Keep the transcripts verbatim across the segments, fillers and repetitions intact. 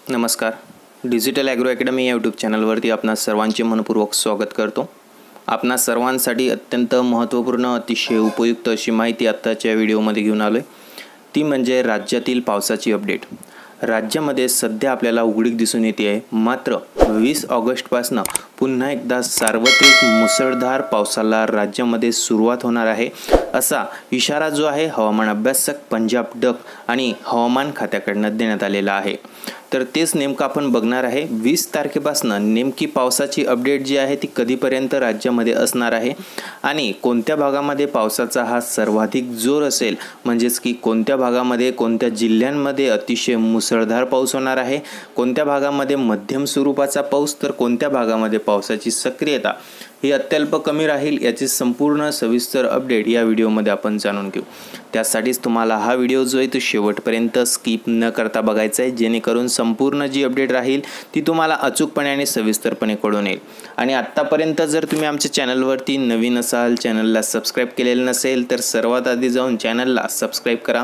नमस्कार. Digital agro academy या YouTube चॅनलवरती आपणा सर्वांचे मनपूर्वक स्वागत करतो. आपणा सर्वांसाठी अत्यंत महत्त्वपूर्ण अतिशय उपयुक्त अशी माहिती आत्ताच्या व्हिडिओमध्ये घेऊन आलो आहे. ती म्हणजे राज्यातील पावसाची अपडेट. राज्यामध्ये सध्या आपल्याला उघडीक दिसून येते आहे. मात्र वीस ऑगस्टपासून पुन्हा एकदा सार्वत्रिक मुसळधार पावसाला राज्यामध्ये सुरुवात होणार आहे असा इशारा जो आहे हवामान अभ्यासक पंजाब डक आणि हवामान खात्याकडून देण्यात आलेला आहे. तर तेच नेमकं आपण बघणार आहे. वीस तारखेपासून नेमकी पावसाची अपडेट जी आहे ती कधीपर्यंत राज्यामध्ये असणार आहे आणि कोणत्या भागामध्ये पावसाचा हा सर्वाधिक जोर असेल, म्हणजेच की कोणत्या भागामध्ये कोणत्या जिल्ह्यांमध्ये अतिशय मुसळधार पाऊस होणार आहे, कोणत्या भागामध्ये मध्यम स्वरूपाचा पाऊस, तर कोणत्या भागामध्ये पावसाची सक्रियता ही अत्यल्प कमी राहील, याची संपूर्ण सविस्तर अपडेट या व्हिडिओमध्ये आपण जाणून घेऊ. त्यासाठीच तुम्हाला हा व्हिडिओ जो आहे तो शेवटपर्यंत स्किप न करता बघायचा आहे, जेणेकरून संपूर्ण जी अपडेट राहील ती तुम्हाला अचूकपणे आणि सविस्तरपणे कळून येईल. आणि आत्तापर्यंत जर तुम्ही आमच्या चॅनलवरती नवीन असाल, चॅनलला सबस्क्राईब केलेलं नसेल, तर सर्वात आधी जाऊन चॅनलला सबस्क्राईब करा,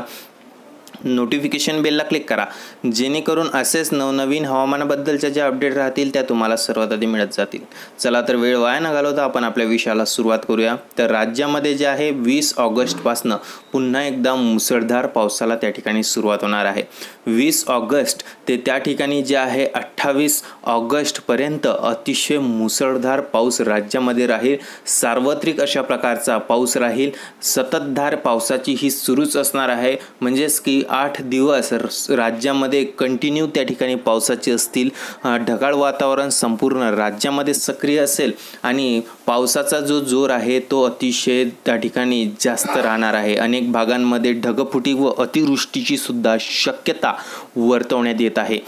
नोटिफिकेशन बेलला क्लिक करा, जेणेकरून असेच नवनवीन हवामानाबद्दलच्या ज्या अपडेट राहतील त्या तुम्हाला सर्वात आधी मिळत जातील. चला तर वेळ वाया न घालवता आपण आपल्या विषयाला सुरुवात करूया. तर राज्यामध्ये जे आहे वीस ऑगस्टपासून पुन्हा एकदा मुसळधार पावसाला त्या ठिकाणी सुरुवात होणार आहे. वीस ऑगस्ट ते त्या ठिकाणी जे आहे अठ्ठावीस ऑगस्टपर्यंत अतिशय मुसळधार पाऊस राज्यामध्ये राहील. सार्वत्रिक अशा प्रकारचा पाऊस राहील. सततधार पावसाची ही सुरूच असणार आहे. म्हणजेच की आठ दिवस राज्यामध्ये कंटिन्यू त्या ठिकाणी पावसाचे असतील. ढगाळ वातावरण संपूर्ण राज्यामध्ये सक्रिय असेल आणि पावसाचा जो जोर आहे तो अतिशय त्या ठिकाणी जास्त राहणार आहे. अनेक भागांमध्ये ढगफुटी व अतिवृष्टीची सुद्धा शक्यता वर्तवण्यात येत आहे.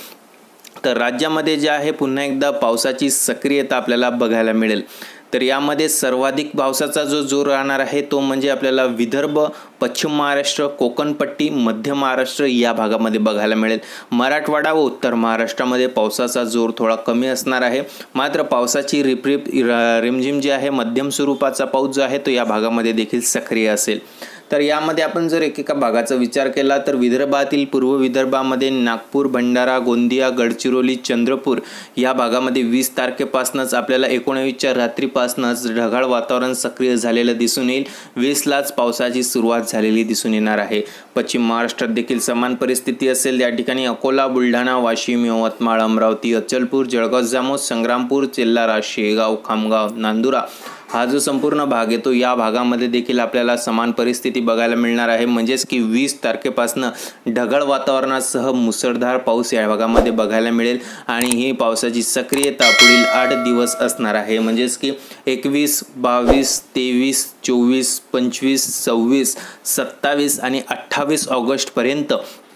तर राज्यामध्ये जे आहे पुन्हा एकदा पावसाची सक्रियता आपल्याला बघायला मिळेल. तर यामध्ये सर्वाधिक पावसाचा जो जोर राहणार आहे तो म्हणजे आपल्याला विदर्भ, पश्चिम महाराष्ट्र, कोकणपट्टी, मध्य महाराष्ट्र या भागामध्ये बघायला मिळेल. मराठवाडा व उत्तर महाराष्ट्रामध्ये पावसाचा जोर थोडा कमी असणार आहे. मात्र पावसाची रिपरिप रिमझिम जी आहे मध्यम स्वरूपाचा पाऊस जो आहे तो या भागामध्ये देखील सक्रिय असेल. तर यामध्ये आपण जर एकेका भागाचा विचार केला तर विदर्भातील पूर्व विदर्भामध्ये नागपूर, भंडारा, गोंदिया, गडचिरोली, चंद्रपूर या भागामध्ये वीस तारखेपासूनच आपल्याला एकोणवीसच्या रात्रीपासूनच ढगाळ वातावरण सक्रिय झालेलं दिसून येईल. वीसलाच पावसाची सुरुवात झालेली दिसून येणार आहे. पश्चिम महाराष्ट्रात देखील समान परिस्थिती असेल. या ठिकाणी अकोला, बुलढाणा, वाशिम, यवतमाळ, अमरावती, अचलपूर, जळगाव, जामोद, संग्रामपूर, चेल्लारा, शेगाव, खामगाव, नांदुरा हा जो संपूर्ण भाग येतो या भागामध्ये देखील आपल्याला समान परिस्थिती बघायला मिळणार आहे. म्हणजेच की वीस तारखेपासून ढगाळ वातावरणासह मुसळधार पाऊस या भागामध्ये बघायला मिळेल आणि ही पावसाची सक्रियता पुढील आठ दिवस असणार आहे. म्हणजेच की एकवीस, बावीस, तेवीस, चोवीस, पंचवीस, सव्वीस, सत्तावीस आणि अठ्ठावीस ऑगस्टपर्यंत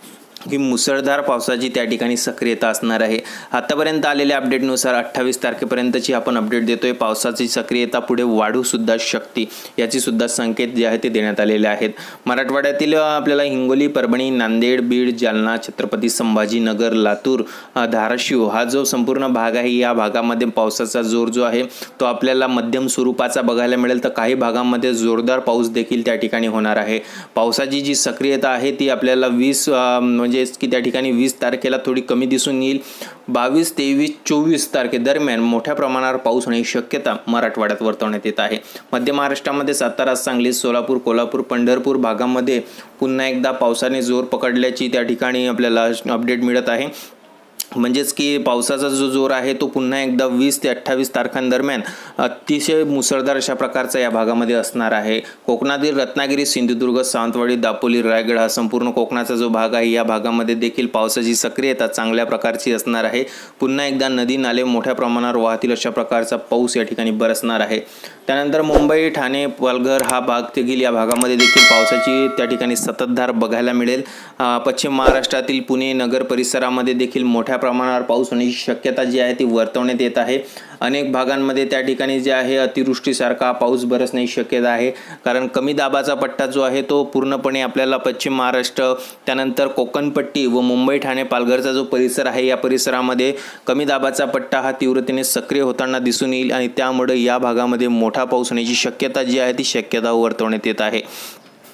ही मुसळधार पावसाची त्या ठिकाणी सक्रियता असणार आहे. आतापर्यंत आलेल्या अपडेटनुसार अठ्ठावीस तारखेपर्यंतची आपण अपडेट देतोय. पावसाची सक्रियता पुढे वाढू सुद्धा शकते याची सुद्धा संकेत जे आहे ते देण्यात आलेले आहेत. मराठवाड्यातील आपल्याला हिंगोली, परभणी, नांदेड, बीड, जालना, छत्रपती संभाजीनगर, लातूर, धाराशिव हा जो संपूर्ण भाग आहे या भागामध्ये पावसाचा जोर जो आहे तो आपल्याला मध्यम स्वरूपाचा बघायला मिळेल. तर काही भागांमध्ये जोरदार पाऊस देखील त्या ठिकाणी होणार आहे. पावसाची जी सक्रियता आहे ती आपल्याला वीस म्हणजे की त्या ठिकाणी वीस तारखेला थोडी कमी दिसून येईल. बावीस, तेवीस, चोवीस तारखे दरम्यान मोठ्या प्रमाणावर पाऊस होण्याची शक्यता मराठवाड्यात वर्तवण्यात येत आहे. मध्य महाराष्ट्रामध्ये सातारा, सांगली, सोलापूर, कोल्हापूर, पंढरपूर भागामध्ये पुन्हा एकदा पावसाने जोर पकडल्याची त्या ठिकाणी आपल्याला अपडेट मिळत आहे. म्हणजेच की पावसाचा जो जोर आहे तो पुन्हा एकदा वीस ते अठ्ठावीस तारखांदरम्यान अतिशय मुसळधार अशा प्रकारचा या भागामध्ये असणार आहे. कोकणातील रत्नागिरी, सिंधुदुर्ग, सावंतवाडी, दापोली, रायगड हा संपूर्ण कोकणाचा जो भाग आहे या भागामध्ये देखील पावसाची सक्रियता चांगल्या प्रकारची असणार आहे. पुन्हा एकदा नदी नाले मोठ्या प्रमाणावर वाहतील अशा प्रकारचा पाऊस या ठिकाणी बरसणार आहे. त्यानंतर मुंबई, ठाणे, पालघर हा भाग देखील या भागामध्ये देखील पावसाची त्या ठिकाणी सततधार बघायला मिळेल. पश्चिम महाराष्ट्रातील पुणे नगर परिसरामध्ये देखील मोठ्या प्रमाणावर पाऊस होण्याची शक्यता जी आहे ती वर्तवण्यात येत आहे. अनेक भागांमध्ये त्या ठिकाणी जे आहे अतिवृष्टीसारखा पाऊस बरसण्याची शक्यता आहे. कारण कमी दाबाचा पट्टा जो आहे तो पूर्णपणे आपल्याला पश्चिम महाराष्ट्र, त्यानंतर कोकणपट्टी व मुंबई, ठाणे, पालघरचा जो परिसर आहे या परिसरामध्ये कमी दाबाचा पट्टा हा तीव्रतेने सक्रिय होताना दिसून येईल आणि त्यामुळे या भागामध्ये मोठा पाऊस होण्याची शक्यता जी आहे ती शक्यता वर्तवण्यात येत आहे.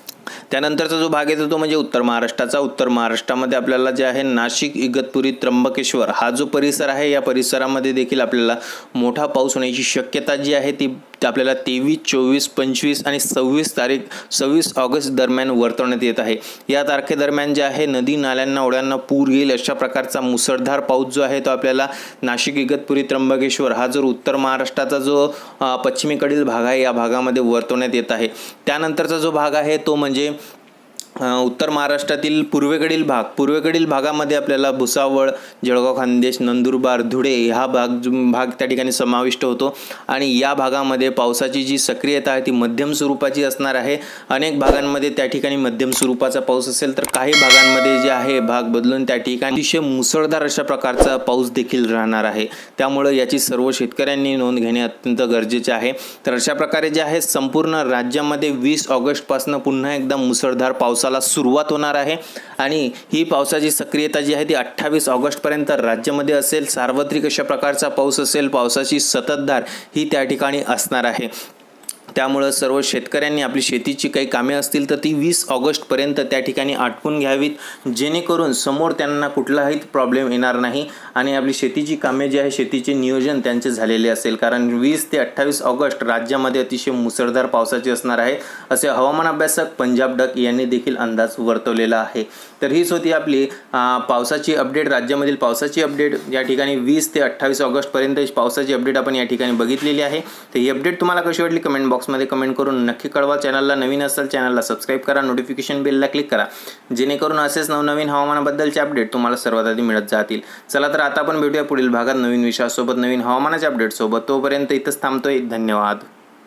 त्यानंतरचा जो भाग येतो तो म्हणजे उत्तर महाराष्ट्राचा। उत्तर महाराष्ट्रामध्ये आपल्याला जे आहे नाशिक, इगतपुरी, त्र्यंबकेश्वर हा जो परिसर आहे या परिसरामध्ये देखील आपल्याला मोठा पाऊस होण्याची शक्यता जी आहे ती आपल्याला तेवीस, चोवीस, पंचवीस आणि सव्वीस तारीख सव्वीस ऑगस्ट दरम्यान वर्तवण्यात येत आहे। या तारखेदरम्यान जे आहे नदी नाल्यांना ओढ्यांना पूर येईल अशा प्रकारचा मुसळधार पाऊस जो आहे तो आपल्याला नाशिक, इगतपुरी, त्र्यंबकेश्वर हा जो उत्तर महाराष्ट्राचा जो पश्चिमेकडील भाग आहे या भागामध्ये वर्तवण्यात येत आहे। त्यानंतरचा जो भाग आहे तो म्हणजे उत्तर महाराष्ट्रातील पूर्वेकडील भाग पूर्वेकडील भागामध्ये आपल्याला भुसावळ, जळगाव, खान्देश, नंदुरबार, धुळे हा भाग भाग त्या ठिकाणी समाविष्ट होतो आणि या भागामध्ये पावसाची जी सक्रियता आहे ती मध्यम स्वरूपाची असणार आहे। अनेक भागांमध्ये त्या ठिकाणी मध्यम स्वरूपाचा पाऊस असेल तर काही भागांमध्ये जे आहे भाग बदलून त्या ठिकाणी अतिशय मुसळधार अशा प्रकारचा पाऊस देखील राहणार आहे। त्यामुळे याची सर्व शेतकऱ्यांनी नोंद घेणे अत्यंत गरजेचे आहे। तर अशा प्रकारे जे आहे संपूर्ण राज्यामध्ये वीस ऑगस्ट पासून पुन्हा एकदा मुसळधार पाऊस सुरुवात होणार आहे आणि ही पावसाची सक्रियता जी आहे ती अठ्ठावीस ऑगस्ट पर्यंत राज्यामध्ये असेल। सार्वत्रिक अशा प्रकारचा पाऊस असेल, पावसाची संततधार ही त्या ठिकाणी असणार आहे। त्यामुळे सर्व शेतकऱ्यांनी आपली शेतीची काही कामे असतील तर ती वीस ऑगस्ट पर्यंत त्या ठिकाणी आटपून घ्यावीत जेणेकरून समोर त्यांना कुठलाही प्रॉब्लेम येणार नाही आणि आपली शेतीची कामे जी आहे शेतीचे नियोजन त्यांचे झालेले असेल। कारण वीस ते अठ्ठावीस ऑगस्ट राज्यामध्ये अतिशय मुसळधार पावसाची असणार आहे असे हवामान अभ्यासक पंजाब डक यांनी देखील अंदाज वर्तवलेला आहे। तर हीच होती आपली पावसाची अपडेट, राज्यामधील पावसाची अपडेट। या ठिकाणी वीस ते अठ्ठावीस ऑगस्ट पर्यंत पावसाची अपडेट आपण या ठिकाणी बघितलेली आहे। तर ही अपडेट तुम्हाला कशी वाटली कमेंट बॉक्समध्ये कमेंट करून नक्की कळवा। चॅनलला नवीन असाल चॅनलला सबस्क्राइब करा, नोटिफिकेशन बेलला क्लिक करा जेणेकरून असेच नवनवीन हवामानाबद्दलचे अपडेट तुम्हाला सर्वात आधी मिळत जातील। चला तर आता आपण भेटूया पुढील भागात नवीन विषयासोबत, नवीन हवामानाच्या अपडेट सोबत। तोपर्यंत इथंच थांबतोय। धन्यवाद।